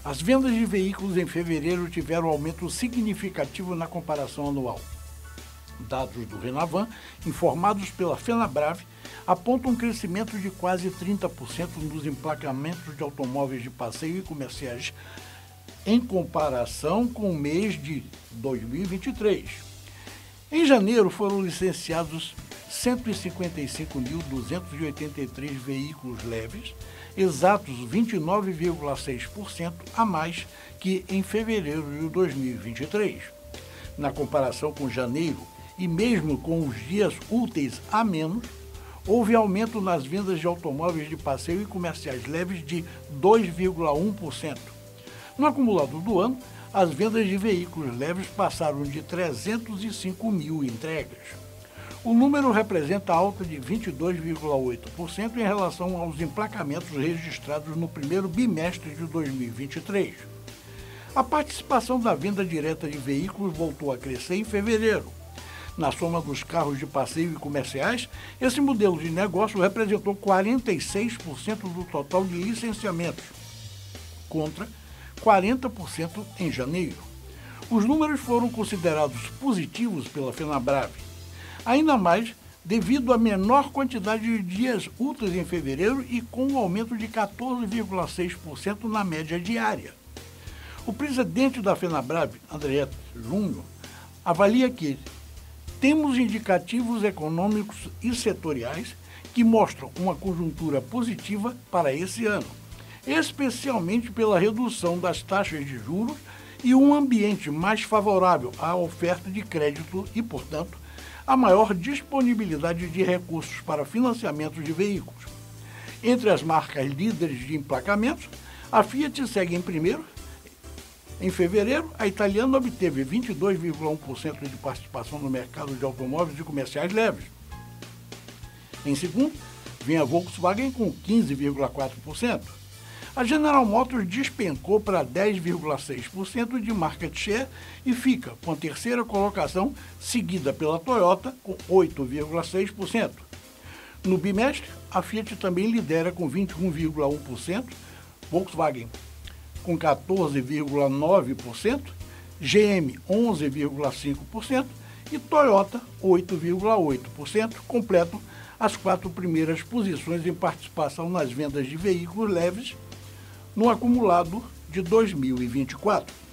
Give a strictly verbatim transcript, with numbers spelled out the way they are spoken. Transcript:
As vendas de veículos em fevereiro tiveram aumento significativo na comparação anual. Dados do Renavan, informados pela Fenabrave, apontam um crescimento de quase trinta por cento nos emplacamentos de automóveis de passeio e comerciais em comparação com o mês de dois mil e vinte e três. Em janeiro foram licenciados cento e cinquenta e cinco mil duzentos e oitenta e três veículos leves, exatos vinte e nove vírgula seis por cento a mais que em fevereiro de dois mil e vinte e três. Na comparação com janeiro, e mesmo com os dias úteis a menos, houve aumento nas vendas de automóveis de passeio e comerciais leves de dois vírgula um por cento. No acumulado do ano, as vendas de veículos leves passaram de trezentos e cinco mil entregas. O número representa alta de vinte e dois vírgula oito por cento em relação aos emplacamentos registrados no primeiro bimestre de dois mil e vinte e três. A participação da venda direta de veículos voltou a crescer em fevereiro. Na soma dos carros de passeio e comerciais, esse modelo de negócio representou quarenta e seis por cento do total de licenciamentos, contra quarenta por cento em janeiro. Os números foram considerados positivos pela Fenabrave, ainda mais devido à menor quantidade de dias úteis em fevereiro e com um aumento de quatorze vírgula seis por cento na média diária. O presidente da Fenabrave, André Júnior, avalia que temos indicativos econômicos e setoriais que mostram uma conjuntura positiva para esse ano, especialmente pela redução das taxas de juros e um ambiente mais favorável à oferta de crédito e, portanto, a maior disponibilidade de recursos para financiamento de veículos. Entre as marcas líderes de emplacamentos, a Fiat segue em primeiro. Em fevereiro, a italiana obteve vinte e dois vírgula um por cento de participação no mercado de automóveis e comerciais leves. Em segundo, vem a Volkswagen com quinze vírgula quatro por cento. A General Motors despencou para dez vírgula seis por cento de market share e fica com a terceira colocação, seguida pela Toyota com oito vírgula seis por cento. No bimestre, a Fiat também lidera com vinte e um vírgula um por cento, Volkswagen com quatorze vírgula nove por cento, G M onze vírgula cinco por cento e Toyota oito vírgula oito por cento, completam as quatro primeiras posições em participação nas vendas de veículos leves no acumulado de dois mil e vinte e quatro.